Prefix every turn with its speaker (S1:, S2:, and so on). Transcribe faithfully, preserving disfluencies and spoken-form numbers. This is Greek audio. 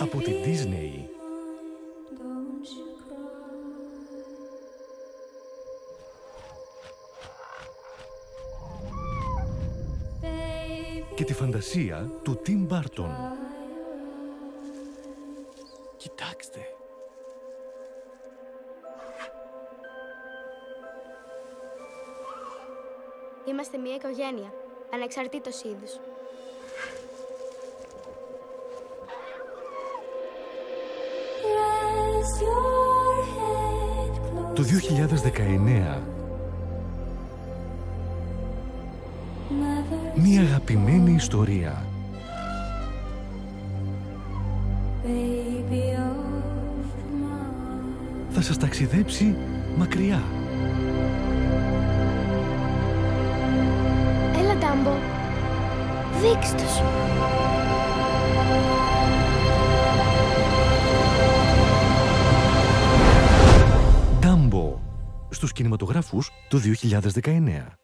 S1: από τη Disney. Και τη φαντασία του Τιμ Μπάρτον.
S2: Κοιτάξτε.
S3: Είμαστε μια οικογένεια, ανεξαρτήτως είδους.
S1: Το δύο χιλιάδες δεκαεννέα, μια αγαπημένη ιστορία. Θα σας ταξιδέψει μακριά.
S3: Έλα, Ντάμπο. Δείξ' τους.
S1: Ντάμπο, στους κινηματογράφους το δύο χιλιάδες δεκαεννέα.